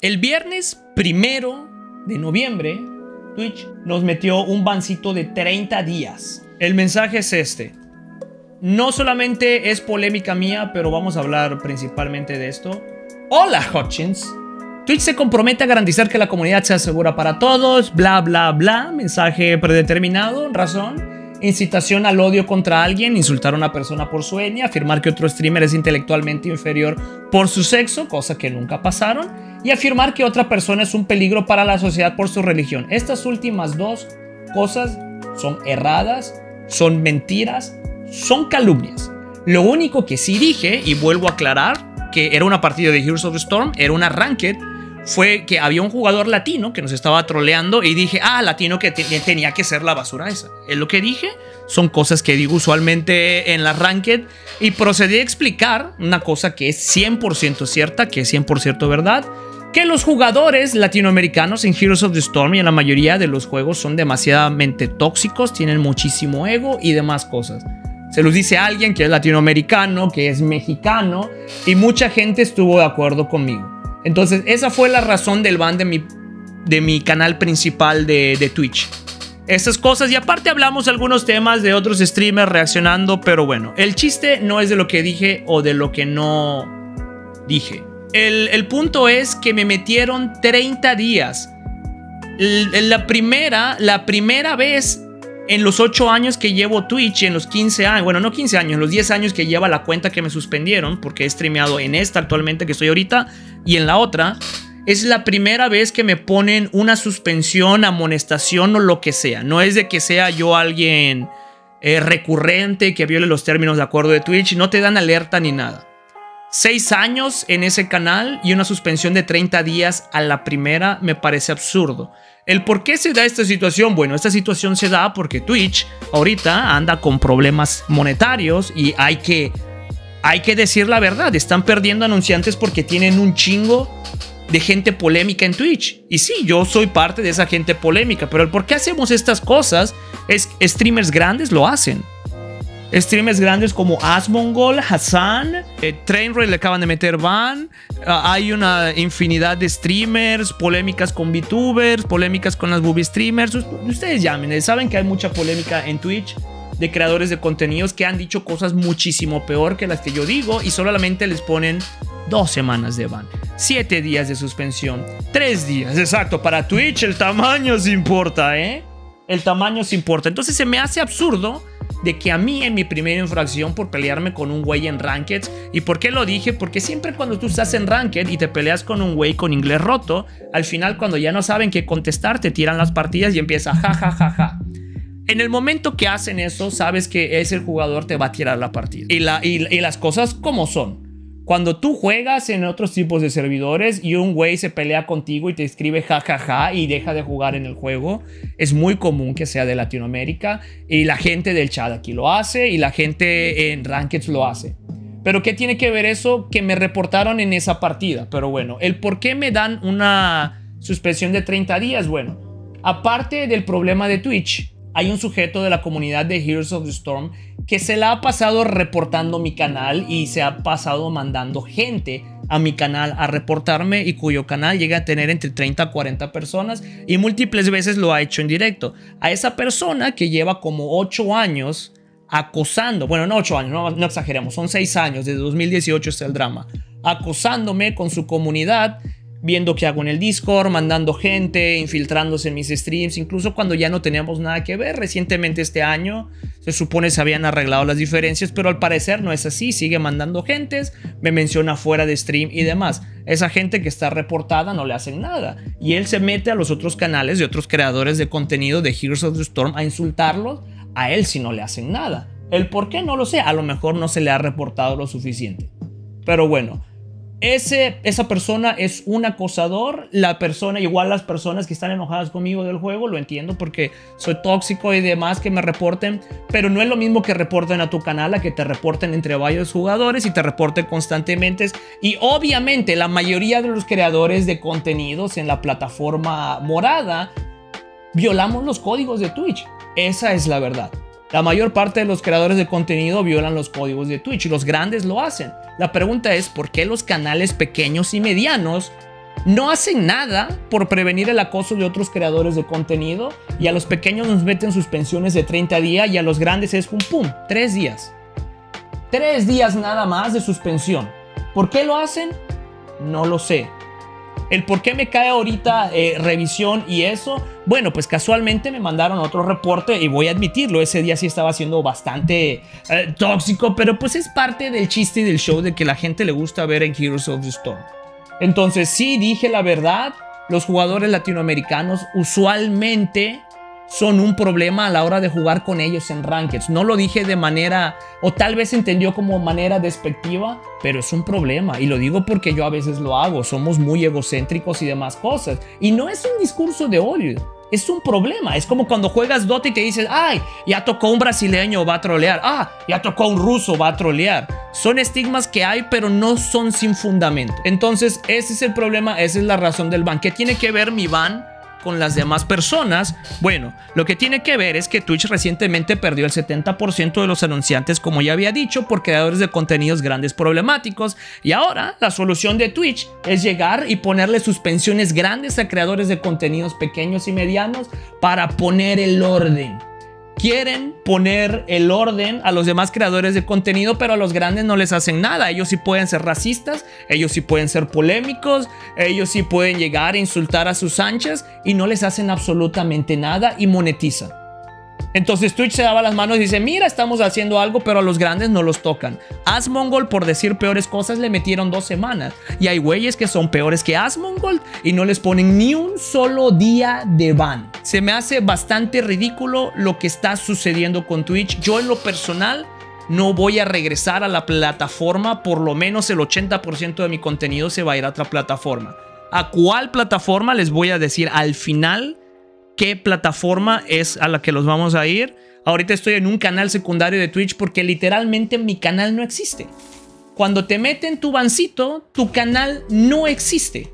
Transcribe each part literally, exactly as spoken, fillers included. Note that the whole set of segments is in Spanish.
El viernes primero de noviembre, Twitch nos metió un bancito de treinta días. El mensaje es este. No solamente es polémica mía, pero vamos a hablar principalmente de esto. Hola, Hutchins. Twitch se compromete a garantizar que la comunidad sea segura para todos, bla, bla, bla. Mensaje predeterminado, razón. Incitación al odio contra alguien, insultar a una persona por su etnia, afirmar que otro streamer es intelectualmente inferior por su sexo, cosa que nunca pasaron, y afirmar que otra persona es un peligro para la sociedad por su religión. Estas últimas dos cosas son erradas, son mentiras, son calumnias. Lo único que sí dije, y vuelvo a aclarar, que era una partida de Heroes of the Storm, era una ranked, fue que había un jugador latino que nos estaba troleando y dije, ah, latino que te tenía que ser la basura esa. Es lo que dije, son cosas que digo usualmente en la ranked y procedí a explicar una cosa que es cien por ciento cierta, que es cien por ciento verdad, que los jugadores latinoamericanos en Heroes of the Storm y en la mayoría de los juegos son demasiadamente tóxicos, tienen muchísimo ego y demás cosas. Se los dice a alguien que es latinoamericano, que es mexicano, y mucha gente estuvo de acuerdo conmigo. Entonces, esa fue la razón del ban de mi, de mi canal principal de, de Twitch. Esas cosas, y aparte hablamos algunos temas de otros streamers reaccionando, pero bueno, el chiste no es de lo que dije o de lo que no dije. El, el punto es que me metieron treinta días. El, la, primera, la primera vez en los ocho años que llevo Twitch, en los quince años, bueno, no quince años, en los diez años que lleva la cuenta que me suspendieron, porque he streameado en esta actualmente que estoy ahorita y en la otra, es la primera vez que me ponen una suspensión, amonestación o lo que sea. No es de que sea yo alguien eh, recurrente que viole los términos de acuerdo de Twitch, no te dan alerta ni nada. Seis años en ese canal y una suspensión de treinta días a la primera me parece absurdo. ¿El por qué se da esta situación? Bueno, esta situación se da porque Twitch ahorita anda con problemas monetarios y hay que, hay que decir la verdad. Están perdiendo anunciantes porque tienen un chingo de gente polémica en Twitch. Y sí, yo soy parte de esa gente polémica, pero el por qué hacemos estas cosas es streamers grandes lo hacen. Streamers grandes como Asmongold, Hassan, eh, Trainwreck le acaban de meter ban. Uh, hay una infinidad de streamers, polémicas con VTubers, polémicas con las booby streamers. Ustedes llamen, saben que hay mucha polémica en Twitch de creadores de contenidos que han dicho cosas muchísimo peor que las que yo digo y solamente les ponen dos semanas de ban, siete días de suspensión, tres días. Exacto, para Twitch el tamaño sí importa, ¿eh? El tamaño sí importa. Entonces se me hace absurdo de que a mí en mi primera infracción por pelearme con un güey en Ranked. ¿Y por qué lo dije? Porque siempre cuando tú estás en Ranked y te peleas con un güey con inglés roto, al final cuando ya no saben qué contestar, te tiran las partidas y empieza ja, ja, ja, ja. En el momento que hacen eso, sabes que ese jugador te va a tirar la partida. Y, la, y, y las cosas como son. Cuando tú juegas en otros tipos de servidores y un güey se pelea contigo y te escribe jajaja ja, ja, y deja de jugar en el juego, es muy común que sea de Latinoamérica y la gente del chat aquí lo hace y la gente en Rankeds lo hace. Pero ¿qué tiene que ver eso? Que me reportaron en esa partida. Pero bueno, el por qué me dan una suspensión de treinta días, bueno, aparte del problema de Twitch, hay un sujeto de la comunidad de Heroes of the Storm que se la ha pasado reportando mi canal y se ha pasado mandando gente a mi canal a reportarme y cuyo canal llega a tener entre treinta a cuarenta personas y múltiples veces lo ha hecho en directo. A esa persona que lleva como ocho años acosando, bueno, no ocho años, no, no exageremos, son seis años, desde dos mil dieciocho está el drama, acosándome con su comunidad, viendo qué hago en el Discord, mandando gente, infiltrándose en mis streams, incluso cuando ya no teníamos nada que ver. Recientemente este año se supone se habían arreglado las diferencias, pero al parecer no es así, sigue mandando gentes, me menciona fuera de stream y demás. Esa gente que está reportada no le hacen nada y él se mete a los otros canales de otros creadores de contenido de Heroes of the Storm a insultarlos, a él si no le hacen nada. El por qué no lo sé, a lo mejor no se le ha reportado lo suficiente. Pero bueno, Ese, esa persona es un acosador. La persona, igual las personas que están enojadas conmigo del juego, lo entiendo porque soy tóxico y demás, que me reporten, pero no es lo mismo que reporten a tu canal a que te reporten entre varios jugadores y te reporten constantemente. Y obviamente la mayoría de los creadores de contenidos en la plataforma morada violamos los códigos de Twitch. Esa es la verdad. La mayor parte de los creadores de contenido violan los códigos de Twitch y los grandes lo hacen. La pregunta es, ¿por qué los canales pequeños y medianos no hacen nada por prevenir el acoso de otros creadores de contenido y a los pequeños nos meten suspensiones de treinta días y a los grandes es pum pum, tres días. Tres días nada más de suspensión. ¿Por qué lo hacen? No lo sé. El por qué me cae ahorita eh, revisión y eso, bueno, pues casualmente me mandaron otro reporte y voy a admitirlo, ese día sí estaba siendo bastante eh, tóxico, pero pues es parte del chiste y del show de que la gente le gusta ver en Heroes of the Storm. Entonces sí, dije la verdad, los jugadores latinoamericanos usualmente son un problema a la hora de jugar con ellos en Rankeds. No lo dije de manera, o tal vez entendió como manera despectiva, pero es un problema. Y lo digo porque yo a veces lo hago. Somos muy egocéntricos y demás cosas. Y no es un discurso de odio. Es un problema. Es como cuando juegas Dota y te dices, ay, ya tocó un brasileño, va a trolear. Ah, ya tocó un ruso, va a trolear. Son estigmas que hay, pero no son sin fundamento. Entonces, ese es el problema. Esa es la razón del ban. ¿Qué tiene que ver mi ban con las demás personas? Bueno, lo que tiene que ver es que Twitch recientemente perdió el setenta por ciento de los anunciantes, como ya había dicho, por creadores de contenidos grandes problemáticos, y ahora la solución de Twitch es llegar y ponerle suspensiones grandes a creadores de contenidos pequeños y medianos para poner el orden. Quieren poner el orden a los demás creadores de contenido, pero a los grandes no les hacen nada. Ellos sí pueden ser racistas, ellos sí pueden ser polémicos, ellos sí pueden llegar a insultar a sus anchas y no les hacen absolutamente nada y monetizan. Entonces Twitch se daba las manos y dice, mira, estamos haciendo algo, pero a los grandes no los tocan. Asmongold, por decir peores cosas, le metieron dos semanas. Y hay güeyes que son peores que Asmongold y no les ponen ni un solo día de ban. Se me hace bastante ridículo lo que está sucediendo con Twitch. Yo en lo personal no voy a regresar a la plataforma. Por lo menos el ochenta por ciento de mi contenido se va a ir a otra plataforma. ¿A cuál plataforma? Les voy a decir al final qué plataforma es a la que los vamos a ir. Ahorita estoy en un canal secundario de Twitch porque literalmente mi canal no existe. Cuando te meten tu bancito, tu canal no existe.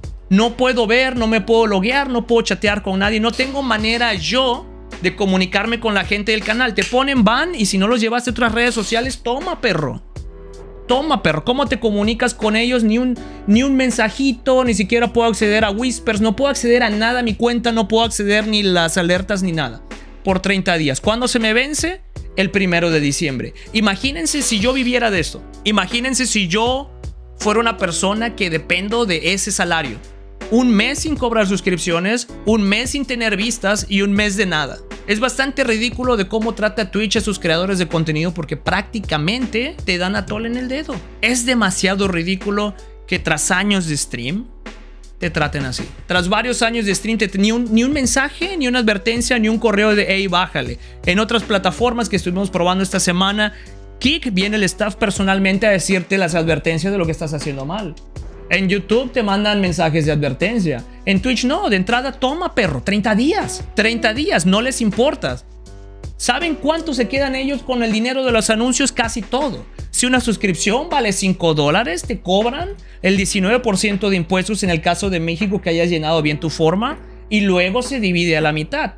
No puedo ver, no me puedo loguear, no puedo chatear con nadie. No tengo manera yo de comunicarme con la gente del canal. Te ponen ban y si no los llevaste a otras redes sociales, toma, perro. Toma, perro. ¿Cómo te comunicas con ellos? Ni un, ni un mensajito, ni siquiera puedo acceder a Whispers, no puedo acceder a nada a mi cuenta, no puedo acceder ni las alertas ni nada. Por treinta días. ¿Cuándo se me vence? El primero de diciembre. Imagínense si yo viviera de esto. Imagínense si yo fuera una persona que dependo de ese salario. Un mes sin cobrar suscripciones, un mes sin tener vistas y un mes de nada. Es bastante ridículo de cómo trata Twitch a sus creadores de contenido porque prácticamente te dan atole en el dedo. Es demasiado ridículo que tras años de stream te traten así. Tras varios años de stream, te, ni, un, ni un mensaje, ni una advertencia, ni un correo de hey, bájale. En otras plataformas que estuvimos probando esta semana, Kick viene el staff personalmente a decirte las advertencias de lo que estás haciendo mal. En YouTube te mandan mensajes de advertencia. En Twitch no, de entrada toma, perro, treinta días. treinta días, no les importa. ¿Saben cuánto se quedan ellos con el dinero de los anuncios? Casi todo. Si una suscripción vale cinco dólares, te cobran el diecinueve por ciento de impuestos en el caso de México que hayas llenado bien tu forma y luego se divide a la mitad.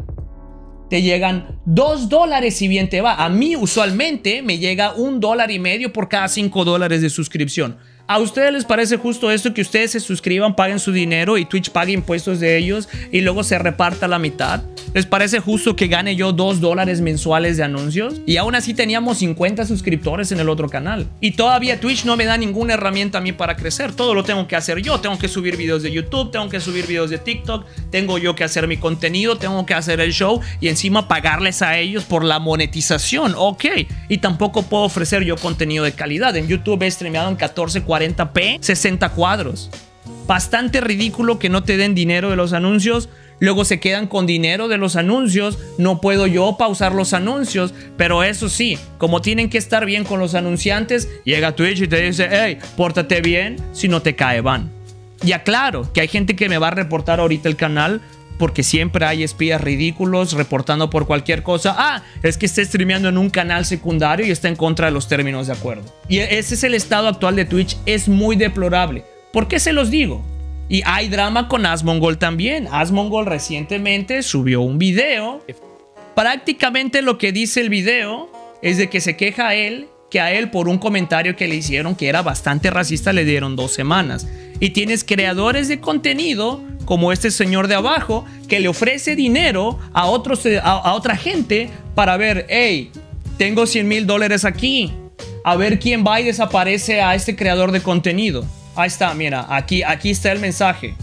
Te llegan dos dólares si bien te va. A mí usualmente me llega un dólar y medio por cada cinco dólares de suscripción. ¿A ustedes les parece justo esto que ustedes se suscriban, paguen su dinero y Twitch pague impuestos de ellos y luego se reparta la mitad? ¿Les parece justo que gane yo dos dólares mensuales de anuncios? Y aún así teníamos cincuenta suscriptores en el otro canal. Y todavía Twitch no me da ninguna herramienta a mí para crecer. Todo lo tengo que hacer yo. Tengo que subir videos de YouTube, tengo que subir videos de TikTok, tengo yo que hacer mi contenido, tengo que hacer el show y encima pagarles a ellos por la monetización. Ok. Y tampoco puedo ofrecer yo contenido de calidad. En YouTube he streameado en catorce cuarenta p, sesenta cuadros. Bastante ridículo que no te den dinero de los anuncios. Luego se quedan con dinero de los anuncios. No puedo yo pausar los anuncios. Pero eso sí, como tienen que estar bien con los anunciantes, llega Twitch y te dice, hey, pórtate bien, si no te cae ban. Y aclaro que hay gente que me va a reportar ahorita el canal porque siempre hay espías ridículos reportando por cualquier cosa. Ah, es que está streameando en un canal secundario y está en contra de los términos de acuerdo. Y ese es el estado actual de Twitch. Es muy deplorable. ¿Por qué se los digo? Y hay drama con Asmongold también. Asmongold recientemente subió un video. Prácticamente lo que dice el video es de que se queja a él, que a él por un comentario que le hicieron que era bastante racista le dieron dos semanas. Y tienes creadores de contenido como este señor de abajo que le ofrece dinero a, otros, a, a otra gente para ver, hey, tengo cien mil dólares aquí. A ver quién va y desaparece a este creador de contenido. Ahí está, mira, aquí, aquí está el mensaje.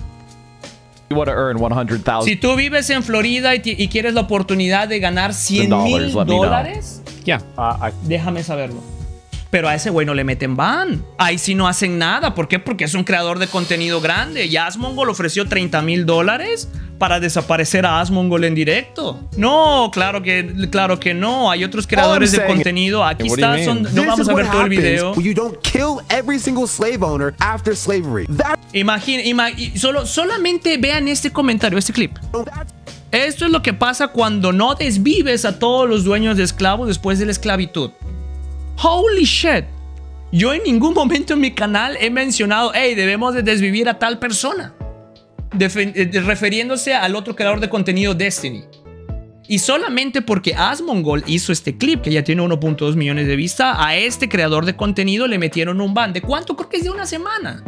Si tú vives en Florida y, y quieres la oportunidad de ganar cien mil dólares, yeah. uh, déjame saberlo. Pero a ese güey no le meten ban. Ahí sí no hacen nada. ¿Por qué? Porque es un creador de contenido grande. Y Asmongold ofreció treinta mil dólares para desaparecer a Asmongold en directo. No, claro que, claro que no. Hay otros creadores de contenido. Aquí está. Son, no vamos a ver todo el video. Imagina, imagina solo, solamente vean este comentario, este clip. Esto es lo que pasa cuando no desvives a todos los dueños de esclavos después de la esclavitud. Holy shit. Yo en ningún momento en mi canal he mencionado, hey, debemos de desvivir a tal persona. De, refiriéndose al otro creador de contenido Destiny. Y solamente porque Asmongold hizo este clip, que ya tiene uno punto dos millones de vistas, a este creador de contenido le metieron un ban. ¿De cuánto? Creo que es de una semana.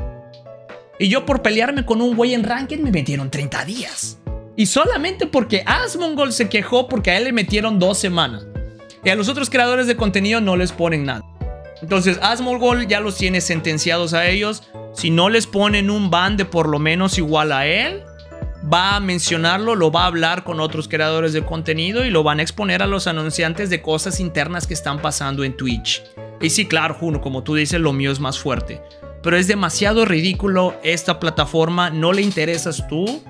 Y yo por pelearme con un güey en Ranked me metieron treinta días. Y solamente porque Asmongold se quejó porque a él le metieron dos semanas. Y a los otros creadores de contenido no les ponen nada. Entonces Asmongold ya los tiene sentenciados a ellos. Si no les ponen un ban de por lo menos igual a él, va a mencionarlo, lo va a hablar con otros creadores de contenido y lo van a exponer a los anunciantes de cosas internas que están pasando en Twitch. Y sí, claro, Juno, como tú dices, lo mío es más fuerte. Pero es demasiado ridículo esta plataforma. ¿No le interesas tú?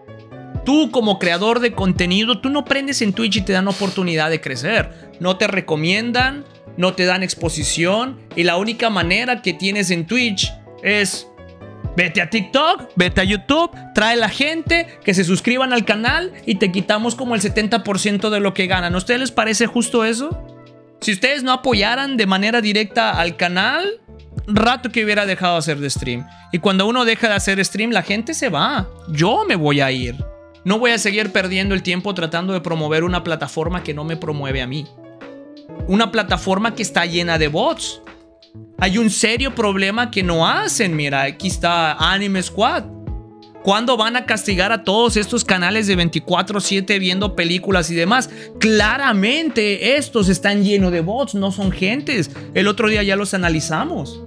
Tú como creador de contenido, tú no prendes en Twitch y te dan oportunidad de crecer. No te recomiendan, no te dan exposición. Y la única manera que tienes en Twitch es vete a TikTok, vete a YouTube, trae la gente, que se suscriban al canal y te quitamos como el setenta por ciento de lo que ganan. ¿A ustedes les parece justo eso? Si ustedes no apoyaran de manera directa al canal, rato que hubiera dejado de hacer de stream. Y cuando uno deja de hacer stream, la gente se va. Yo me voy a ir. No voy a seguir perdiendo el tiempo tratando de promover una plataforma que no me promueve a mí. Una plataforma que está llena de bots. Hay un serio problema que no hacen. Mira, aquí está Anime Squad. ¿Cuándo van a castigar a todos estos canales de veinticuatro siete viendo películas y demás? Claramente estos están llenos de bots, no son gentes. El otro día ya los analizamos.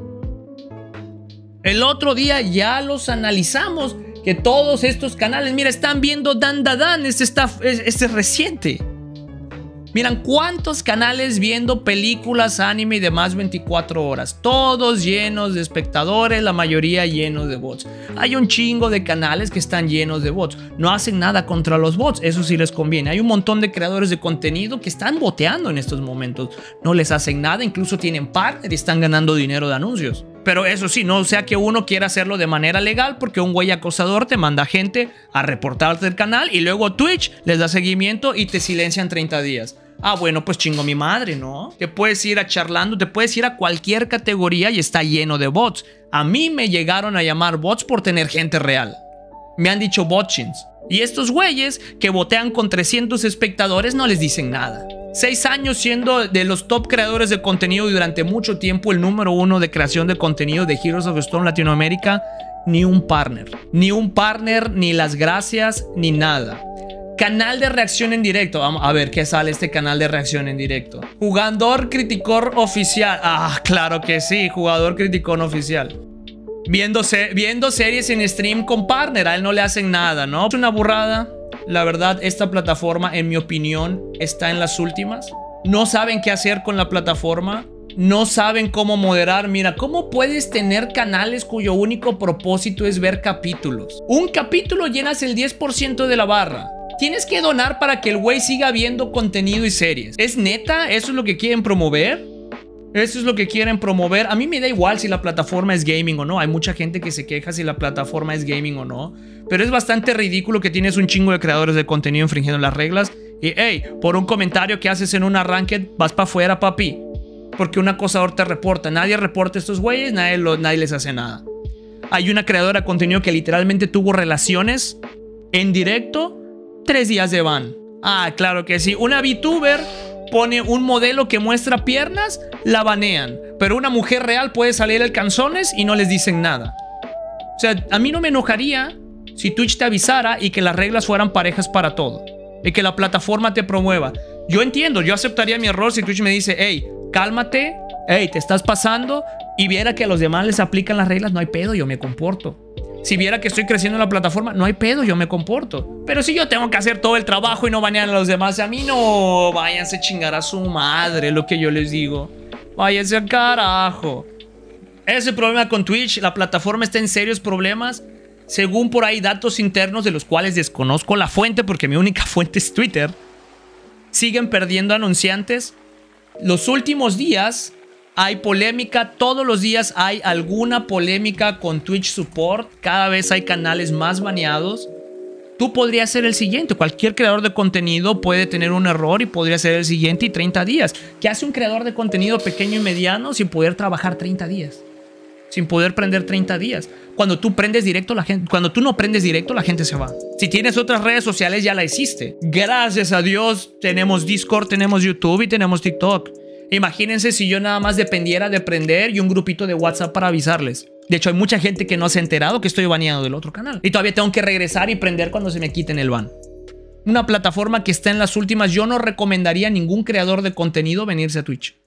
El otro día ya los analizamos. Que todos estos canales, mira, están viendo Dan Da Dan. Este, está, este es reciente. Miran cuántos canales viendo películas, anime y demás veinticuatro horas. Todos llenos de espectadores, la mayoría llenos de bots. Hay un chingo de canales que están llenos de bots. No hacen nada contra los bots, eso sí les conviene. Hay un montón de creadores de contenido que están boteando en estos momentos. No les hacen nada, incluso tienen partner y están ganando dinero de anuncios. Pero eso sí, no sea que uno quiera hacerlo de manera legal porque un güey acosador te manda gente a reportarte el canal y luego Twitch les da seguimiento y te silencian treinta días. Ah, bueno, pues chingo mi madre, ¿no? Te puedes ir a charlando, te puedes ir a cualquier categoría y está lleno de bots. A mí me llegaron a llamar bots por tener gente real. Me han dicho botchins. Y estos güeyes que botean con trescientos espectadores no les dicen nada. Seis años siendo de los top creadores de contenido y durante mucho tiempo el número uno de creación de contenido de Heroes of Storm Latinoamérica. Ni un partner. Ni un partner, ni las gracias, ni nada. Canal de reacción en directo. Vamos a ver qué sale este canal de reacción en directo. Jugador Criticón oficial. Ah, claro que sí. Jugador Criticón oficial. Viendo, se viendo series en stream con partner. A él no le hacen nada, ¿no? Es una burrada. La verdad, esta plataforma, en mi opinión, está en las últimas. No saben qué hacer con la plataforma. No saben cómo moderar. Mira, ¿cómo puedes tener canales cuyo único propósito es ver capítulos? Un capítulo llenas el diez por ciento de la barra. Tienes que donar para que el güey siga viendo contenido y series. ¿Es neta? ¿Eso es lo que quieren promover? Eso es lo que quieren promover. A mí me da igual si la plataforma es gaming o no. Hay mucha gente que se queja si la plataforma es gaming o no. Pero es bastante ridículo que tienes un chingo de creadores de contenido infringiendo las reglas. Y hey, por un comentario que haces en una ranked, vas para afuera, papi. Porque un acosador te reporta. Nadie reporta a estos güeyes, nadie, lo, nadie les hace nada. Hay una creadora de contenido que literalmente tuvo relaciones en directo. Tres días de ban. Ah, claro que sí. Una VTuber pone un modelo que muestra piernas, la banean. Pero una mujer real puede salir en calzones y no les dicen nada. O sea, a mí no me enojaría si Twitch te avisara y que las reglas fueran parejas para todo. Y que la plataforma te promueva. Yo entiendo, yo aceptaría mi error si Twitch me dice, hey, cálmate, hey, te estás pasando, y viera que a los demás les aplican las reglas, no hay pedo, yo me comporto. Si viera que estoy creciendo en la plataforma, no hay pedo, yo me comporto. Pero si yo tengo que hacer todo el trabajo y no banear a los demás, a mí no, váyanse a chingar a su madre, lo que yo les digo. Váyanse al carajo. Ese es el problema con Twitch, la plataforma está en serios problemas. Según por ahí datos internos de los cuales desconozco la fuente, porque mi única fuente es Twitter, siguen perdiendo anunciantes. Los últimos días hay polémica, todos los días hay alguna polémica con Twitch Support. Cada vez hay canales más baneados. Tú podrías ser el siguiente. Cualquier creador de contenido puede tener un error y podría ser el siguiente y treinta días. ¿Qué hace un creador de contenido pequeño y mediano sin poder trabajar treinta días? Sin poder prender treinta días. Cuando tú prendes directo, la gente, cuando tú no prendes directo, la gente se va. Si tienes otras redes sociales, ya la hiciste. Gracias a Dios, tenemos Discord, tenemos YouTube y tenemos TikTok. Imagínense si yo nada más dependiera de prender y un grupito de WhatsApp para avisarles. De hecho, hay mucha gente que no se ha enterado que estoy baneado del otro canal. Y todavía tengo que regresar y prender cuando se me quiten el ban. Una plataforma que está en las últimas. Yo no recomendaría a ningún creador de contenido venirse a Twitch.